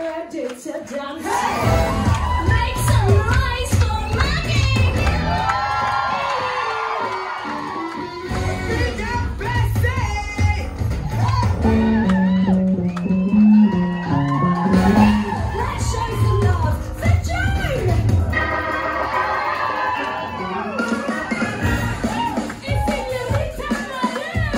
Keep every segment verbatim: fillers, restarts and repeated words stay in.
ready to dance. Hey! Make some noise for Maggie! Big up Bessie! Let's show some love for June! It's in your return right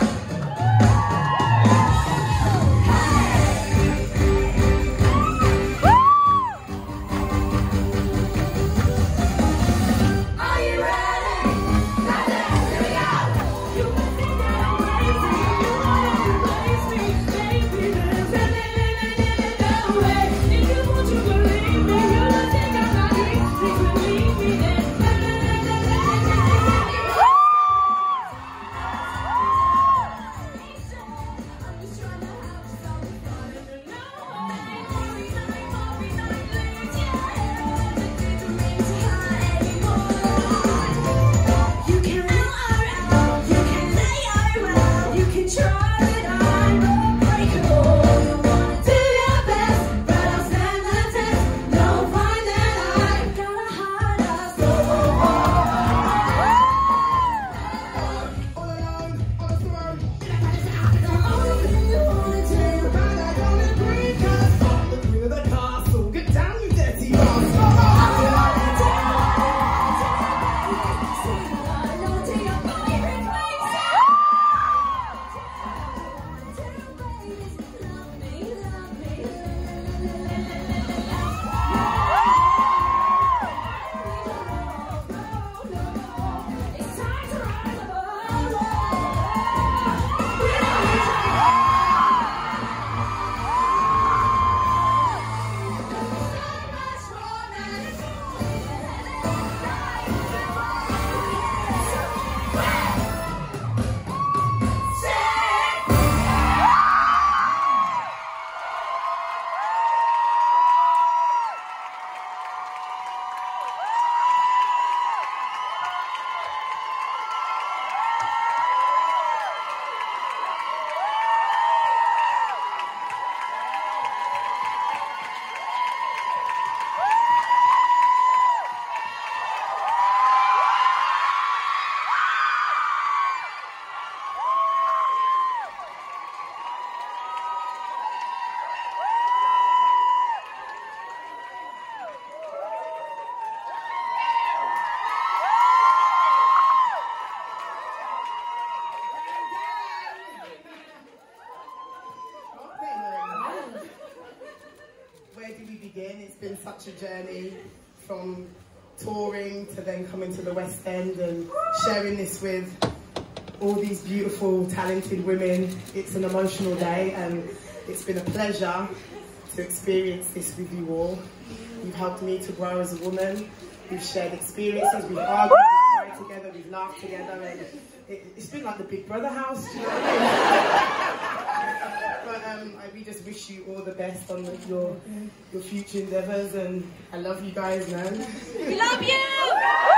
Are you ready? That's it, here we go! You can think that I'm crazy, you wanna replace me, baby, there's no way. If you want to believe me, you will think I'm not here, please believe me then. I'm just trying to have some fun and no way. Every night, every night, lose your head. It didn't mean to hurt anymore. You can run around, you can lay around, you can try, but I'm unbreakable. You wanna do your best, but I'll stand the test. You'll find that I've got a heart of stone. All alone, on the throne. The only thing you wanna do. And I don't agree, 'cause I'm the queen of the castle. Get down, you dirty bastard. Where do we begin? It's been such a journey from touring to then coming to the West End and sharing this with all these beautiful, talented women. It's an emotional day and it's been a pleasure to experience this with you all. You've helped me to grow as a woman. We've shared experiences, we've argued, we've cried together, we've laughed together, and it, it's been like the Big Brother house. Do you know what I mean? But um, I, we just wish you all the best on the, your your future endeavours, and I love you guys, man. We love you!